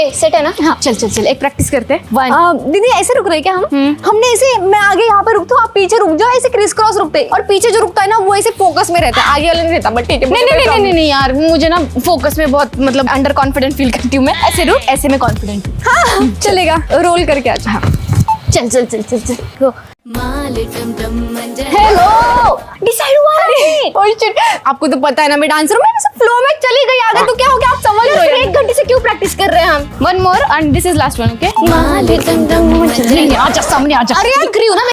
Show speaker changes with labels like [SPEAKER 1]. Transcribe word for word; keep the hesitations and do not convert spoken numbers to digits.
[SPEAKER 1] Okay set है ना?
[SPEAKER 2] हाँ चल चल चल एक प्रैक्टिस करते हैं। वन।
[SPEAKER 1] आ, दीदी ऐसे रुक रहे क्या हम? हमने ऐसे, मैं आगे यहाँ पे रुकता हूँ, आप पीछे रुक जाओ, ऐसे क्रिस क्रॉस रुकते हैं। और पीछे जो रुकता है ना वो ऐसे फोकस में रहता है, आगे वाला नहीं रहता। बट ठीक है।
[SPEAKER 2] नहीं नहीं नहीं नहीं नहीं यार, मुझे ना फोकस में बहुत मतलब अंडर कॉन्फिडेंट फील करती हूँ मैं। ऐसे रुक, ऐसे में कॉन्फिडेंट।
[SPEAKER 1] हाँ चलेगा, रोल करके आ जाओ।
[SPEAKER 2] चल चल चल चल चल।
[SPEAKER 1] हेलो, डिसाइड हुआ है?
[SPEAKER 2] ओह शिट, आपको तो पता है ना मैं डांसर हूँ, मैं बस फ्लो में चली गई आगे, तो क्या हो गया आप समझ लो यार।
[SPEAKER 1] एक घंटे से क्यों प्रैक्टिस कर रहे हैं हम?
[SPEAKER 2] One more and this is last one. Okay, आजा सामने आजा।
[SPEAKER 1] अरे यार, करी हूँ ना।